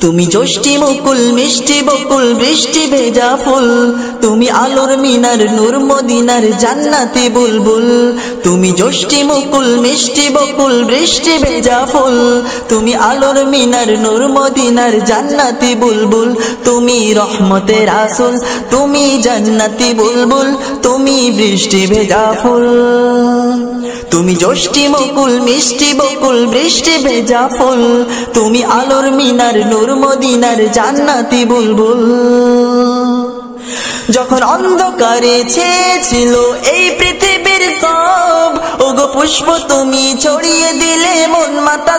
তুমি জ্যোষ্ঠী মুকুল মিষ্টি বকুল বৃষ্টি ভেজা ফুল, তুমি আলোর মিনার নূর মদিনার জান্নাতি বুলবুল। তুমি জ্যোষ্ঠী মুকুল মিষ্টি বকুল বৃষ্টি ভেজা ফুল, তুমি আলোর মিনার নূর মদিনার জান্নাতি বুলবুল। তুমি রহমতের আসল, তুমি জান্নাতি বুলবুল, তুমি বৃষ্টি ভেজা ফুল। তুমি জ্যোষ্ঠী মুকুল মিষ্টি বকুল বৃষ্টি ভেজা ফুল, তুমি আলোর মিনার নূর মদিনার জান্নাতি বুলবুল। যখন অন্ধকারে ছেয়েছিল এই পৃথিবীর সব, ওগো পুষ্প তুমি ছড়িয়ে দিলে মন মাতা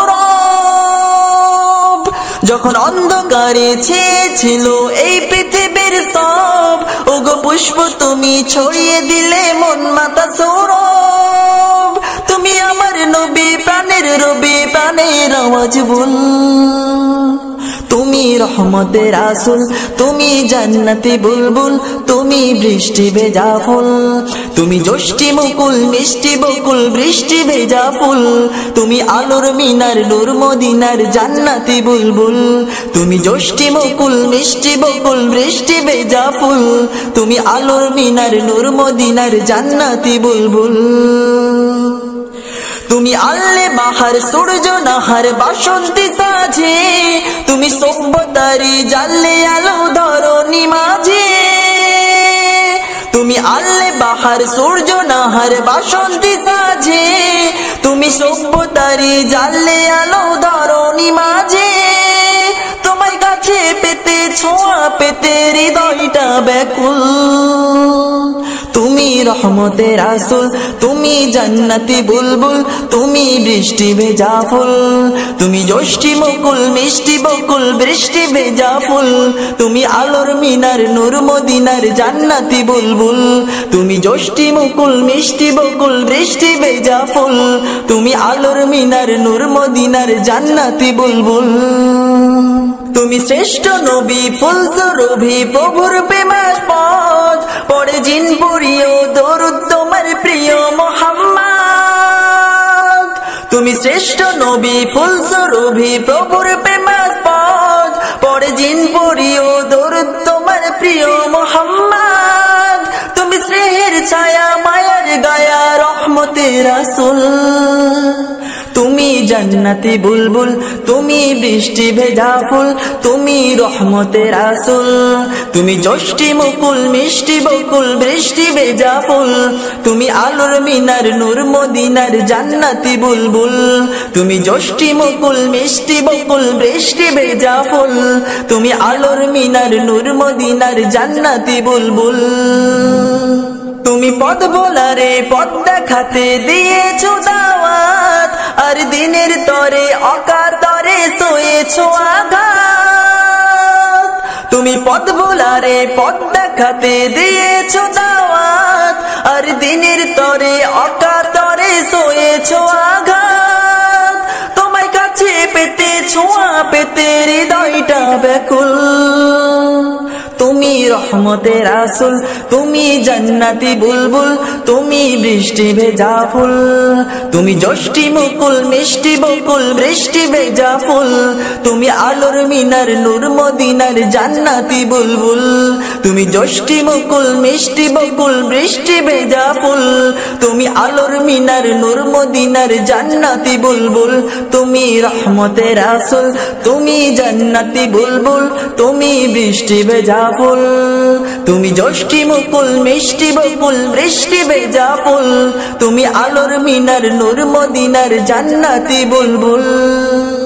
সৌরভ। যখন অন্ধকারে ছেয়েছিল এই পৃথিবীর সব, ওগো পুষ্প তুমি ছড়িয়ে দিলে মন মাতা সৌরভ। তুমি আমার নবী প্রাণের রবি প্রাণের আওয়াজ বল, তুমি রহমতের আসল, তুমি জান্নাতি বুলবুল, তুমি বৃষ্টি ভেজা ফুল। তুমি জ্যোষ্ঠী মুকুল মিষ্টি বকুল বৃষ্টি ভেজা ফুল, তুমি আলোর মিনার নূর মদিনার জান্নাতি বুলবুল। তুমি জ্যোষ্ঠী মুকুল মিষ্টি বকুল বৃষ্টি ভেজা ফুল, তুমি আলোর মিনার নূর মদিনার জান্নাতি বুলবুল। তুমি আল্লে বাহার সূর্য নাহার বাসন্তী সাজে, তুমি সভ্যতারি জানলে আলো ধরণী মাঝে। তুমি আল্লে বাহার সূর্য নাহার বাসন্তী সাজে, তুমি সভ্যতারি জানলে আলো ধরণী মাঝে। তোমার কাছে পেতে ছোঁয়া পেতে হৃদয়টা ব্যাকুল, তুমি রহমতের আসল, তুমি জান্নাতি বুলবুল, তুমি বৃষ্টি ভেজা ফুল। তুমি জ্যোষ্ঠী মুকুল মিষ্টি বকুল বৃষ্টি ভেজা ফুল, তুমি আলোর মিনার নূর মদিনার জান্নাতি বুলবুল। তুমি জ্যোষ্ঠী মুকুল মিষ্টি বকুল বৃষ্টি ভেজা ফুল, তুমি আলোর মিনার নূর মদিনার জান্নাতি বুলবুল। তুমি শ্রেষ্ঠ নবী ফুল সুরভি প্রভুর প্রেমাস্পদ, পড়ে জিন পড়িও দরুদ তোমার প্রিয় মুহাম্মদ। তুমি শ্রেষ্ঠ নবী ফুল সুরভি প্রভুর প্রেমাস্পদ, পড়ে জিন পড়িও দরুদ তোমার প্রিয় মুহাম্মদ। তুমি স্নেহের ছায়া মায়ার গায়া রহমতের আসল, তুমি জান্নাতি বুলবুল, তুমি বৃষ্টি ভেজা ফুল, তুমি রহমতের আসল। তুমি জ্যোষ্ঠী মুকুল মিষ্টি বকুল বৃষ্টি ভেজা ফুল, তুমি আলোর মিনার নূর মদিনার জান্নাতি বুলবুল। তুমি জ্যোষ্ঠী মুকুল মিষ্টি বকুল বৃষ্টি ভেজা ফুল, তুমি আলোর মিনার নূর মদিনার জান্নাতি বুলবুল। তুমি পথ ভোলারে পথ দেখাতে দিয়েছো দাওয়াত, আর দিনের তরে অকাতরে সয়েছো আঘাত। তুমি পথ ভোলারে পথ দেখাতে দিয়েছো দাওয়াত, আর দিনের তরে অকাতরে সয়েছো আঘাত। তোমায় কাছে পেতে ছোঁয়া পেতে হৃদয়টা ব্যাকুল, তুমি রহমতের আসল, তুমি জান্নাতি বুলবুল, তুমি বৃষ্টি ভেজা ফুল। তুমি জ্যোষ্ঠী মুকুল মিষ্টি বকুল বৃষ্টি ভেজা ফুল, তুমি আলোর মিনার নূর মদিনার জান্নাতি বুলবুল। তুমি জ্যোষ্ঠী মুকুল মিষ্টি বকুল বৃষ্টি ভেজা ফুল, তুমি আলোর মিনার নূর মদিনার জান্নাতি বুলবুল। তুমি রহমতের আসল, তুমি জান্নাতি বুলবুল, তুমি বৃষ্টি ভেজা ফুল। তুমি জ্যোষ্ঠী মুকুল মিষ্টি বকুল বৃষ্টি ভেজা ফুল, তুমি আলোর মিনার নূর মদিনার জান্নাতি বুলবুল।